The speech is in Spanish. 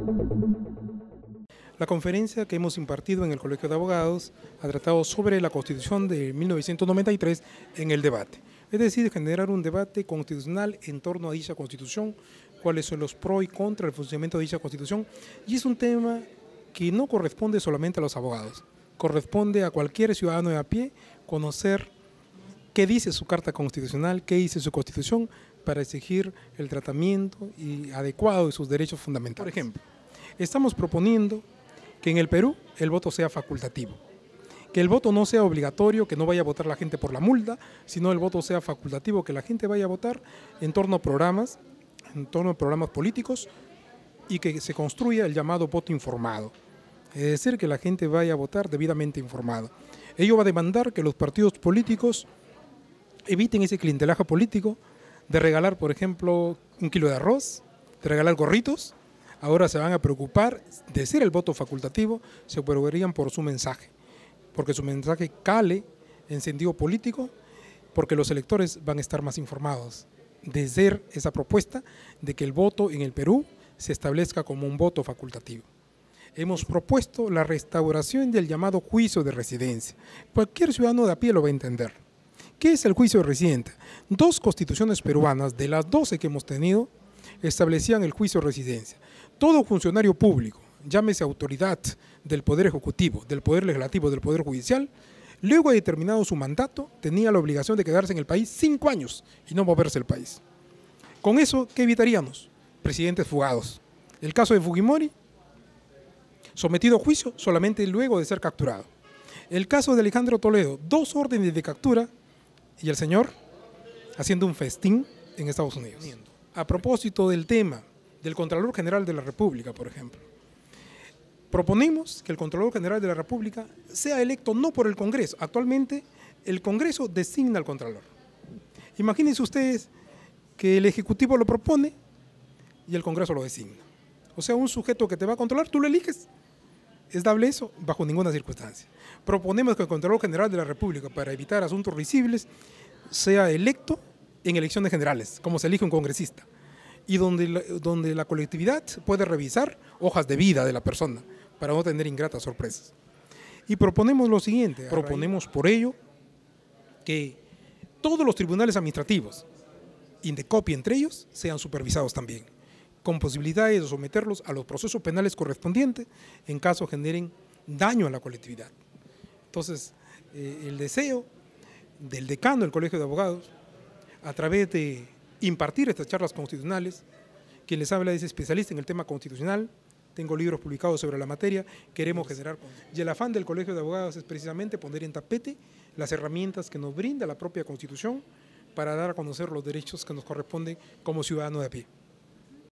La conferencia que hemos impartido en el Colegio de Abogados ha tratado sobre la Constitución de 1993 en el debate. Es decir, generar un debate constitucional en torno a dicha Constitución, cuáles son los pros y contras del funcionamiento de dicha Constitución. Y es un tema que no corresponde solamente a los abogados, corresponde a cualquier ciudadano de a pie conocer qué dice su Carta Constitucional, qué dice su Constitución, para exigir el tratamiento adecuado de sus derechos fundamentales. Por ejemplo, estamos proponiendo que en el Perú el voto sea facultativo, que el voto no sea obligatorio, que no vaya a votar la gente por la multa, sino el voto sea facultativo, que la gente vaya a votar en torno a programas políticos y que se construya el llamado voto informado, es decir, que la gente vaya a votar debidamente informado. Ello va a demandar que los partidos políticos eviten ese clientelaje político de regalar, por ejemplo, 1 kilo de arroz, de regalar gorritos. Ahora se van a preocupar de ser el voto facultativo, se preocuparían por su mensaje, porque su mensaje cale en sentido político, porque los electores van a estar más informados de ser esa propuesta de que el voto en el Perú se establezca como un voto facultativo. Hemos propuesto la restauración del llamado juicio de residencia. Cualquier ciudadano de a pie lo va a entender. ¿Qué es el juicio de residencia? 2 constituciones peruanas, de las 12 que hemos tenido, establecían el juicio de residencia. Todo funcionario público, llámese autoridad del Poder Ejecutivo, del Poder Legislativo, del Poder Judicial, luego de terminado su mandato, tenía la obligación de quedarse en el país 5 años y no moverse del país. Con eso, ¿qué evitaríamos? Presidentes fugados. El caso de Fujimori, sometido a juicio solamente luego de ser capturado. El caso de Alejandro Toledo, 2 órdenes de captura y el señor haciendo un festín en Estados Unidos. A propósito del tema del Contralor General de la República, por ejemplo, proponemos que el Contralor General de la República sea electo no por el Congreso. Actualmente el Congreso designa al Contralor. Imagínense ustedes que el Ejecutivo lo propone y el Congreso lo designa. O sea, un sujeto que te va a controlar, tú lo eliges. ¿Es dable eso? Bajo ninguna circunstancia. Proponemos que el Contralor General de la República, para evitar asuntos risibles, sea electo en elecciones generales, como se elige un congresista, y donde la colectividad puede revisar hojas de vida de la persona, para no tener ingratas sorpresas. Y proponemos lo siguiente, proponemos por ello que todos los tribunales administrativos, Indecopi entre ellos, sean supervisados también, con posibilidades de someterlos a los procesos penales correspondientes en caso generen daño a la colectividad. Entonces, el deseo del decano del Colegio de Abogados, a través de impartir estas charlas constitucionales, quien les habla es especialista en el tema constitucional, tengo libros publicados sobre la materia, queremos generar. Y el afán del Colegio de Abogados es precisamente poner en tapete las herramientas que nos brinda la propia Constitución para dar a conocer los derechos que nos corresponden como ciudadanos de a pie.